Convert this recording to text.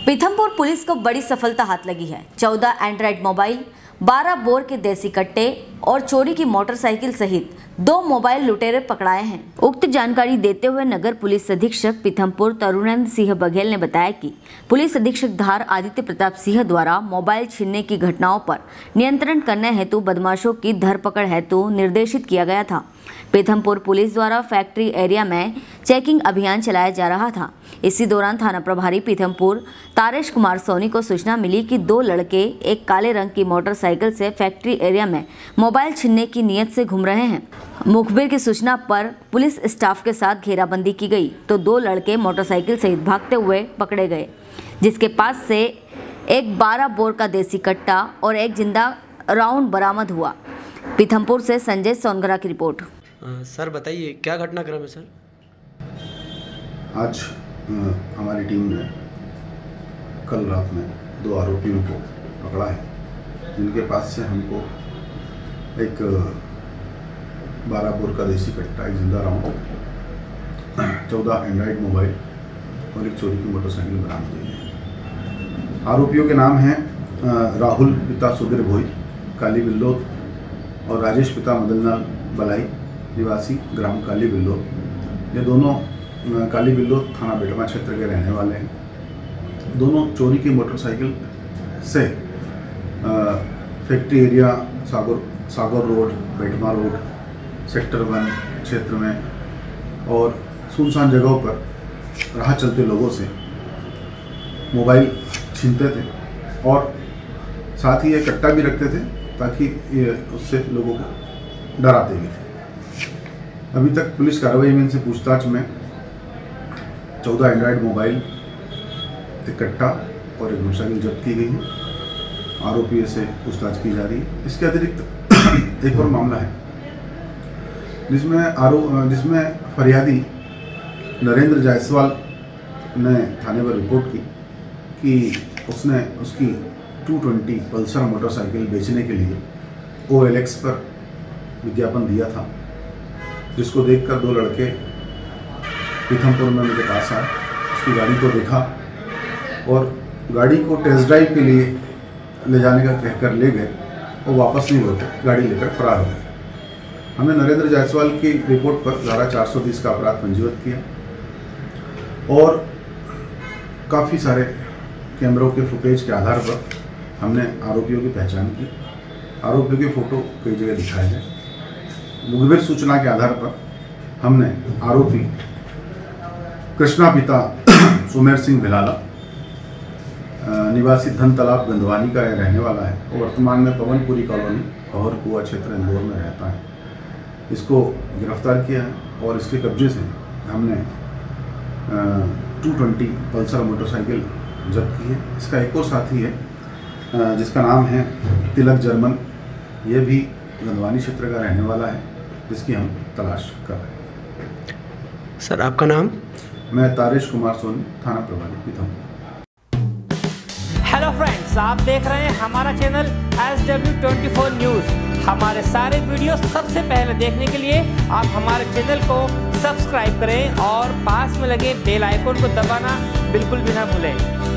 Pithampur police को बड़ी सफलता हाथ लगी है। 14 एंड्रॉइड मोबाइल, 12 बोर के देसी कट्टे और चोरी की मोटरसाइकिल सहित 2 मोबाइल लुटेरे पकड़ाए हैं। उक्त जानकारी देते हुए नगर पुलिस अधीक्षक पीथमपुर तरुणेंद्र सिंह बघेल ने बताया कि पुलिस अधीक्षक धार आदित्य प्रताप सिंह द्वारा मोबाइल छीनने की घटनाओं पर नियंत्रण करने हेतु बदमाशों की धरपकड़ हेतु निर्देशित किया गया था। पीथमपुर पुलिस द्वारा फैक्ट्री एरिया में चेकिंग अभियान चलाया जा रहा था। इसी दौरान थाना प्रभारी पीथमपुर तारेश कुमार सोनी को सूचना मिली कि 2 लड़के एक काले रंग की मोटरसाइकिल से फैक्ट्री एरिया में मोबाइल छीनने की नीयत से घूम रहे हैं। मुखबिर की सूचना पर पुलिस स्टाफ के साथ घेराबंदी की गई तो 2 लड़के मोटरसाइकिल सहित भागते हुए पकड़े गए, जिसके पास से एक 12 बोर का देसी कट्टा और एक जिंदा राउंड बरामद हुआ। पीथमपुर से संजय सोनगरा की रिपोर्ट। सर बताइए क्या घटनाक्रम है सर? आज हमारी टीम ने कल रात में 2 आरोपियों को पकड़ा है, जिनके पास से हमको एक 12 बोर का देसी कट्टा, एक जिंदा राउंड, 14 एंड्रॉइड मोबाइल और एक चोरी की मोटरसाइकिल बरामद हुई है। आरोपियों के नाम हैं राहुल पिता सुधीर भोई काली बिल्लोद और राजेश पिता मदनलाल बलाई निवासी ग्राम काली बिल्लोद। ये दोनों काली बिल्लोद थाना बेटमा क्षेत्र के रहने वाले हैं। दोनों चोरी की मोटरसाइकिल से factory area Sagar road, Betma road, sector 1 क्षेत्र में और सुनसान जगहों पर राह चलते लोगों से मोबाइल छीनते थे और साथ ही ये कट्टा भी रखते थे ताकि ये उससे लोगों को डराते भी थे। अभी तक पुलिस कार्रवाई में इनसे पूछताछ में 14 एंड्रॉइड मोबाइल, एक कट्टा और एक मोटरसाइकिल जब्त की गई है। आरोपी से पूछताछ की जा रही है। इसके अतिरिक्त एक और मामला है जिसमें फरियादी नरेंद्र जायसवाल ने थाने पर रिपोर्ट की कि उसने उसकी 220 पल्सर मोटरसाइकिल बेचने के लिए OLX पर विज्ञापन दिया था, जिसको देखकर 2 लड़के पीथमपुर में उनके पास आए, उसकी गाड़ी को देखा और गाड़ी को टेस्ट ड्राइव के लिए ले जाने का कहकर ले गए और वापस नहीं लौटे, गाड़ी लेकर फरार हो गए। हमने नरेंद्र जायसवाल की रिपोर्ट पर धारा 430 का अपराध पंजीबद्ध किया और काफ़ी सारे कैमरों के फुटेज के आधार पर हमने आरोपियों की पहचान की। आरोपियों के फ़ोटो कई जगह दिखाए हैं। मुखबिर सूचना के आधार पर हमने आरोपी कृष्णा पिता सुमेर सिंह भिलाला निवासी धन तालाब गंधवानी का रहने वाला है और वर्तमान में पवनपुरी कॉलोनी और कुआ क्षेत्र इंदौर में रहता है। इसको गिरफ्तार किया है और इसके कब्जे से हमने 220 पल्सर मोटरसाइकिल जब्त की है। इसका एक और साथी है जिसका नाम है तिलक जर्मन, ये भी गंधवानी क्षेत्र का रहने वाला है, जिसकी हम तलाश कर रहे हैं। सर आपका नाम? मैं तारेश कुमार सोनी, थाना प्रभारी पीथमपुर। हेलो फ्रेंड्स, आप देख रहे हैं हमारा चैनल SW24 न्यूज़। हमारे सारे वीडियो सबसे पहले देखने के लिए आप हमारे चैनल को सब्सक्राइब करें और पास में लगे बेल आइकन को दबाना बिल्कुल भी ना भूलें।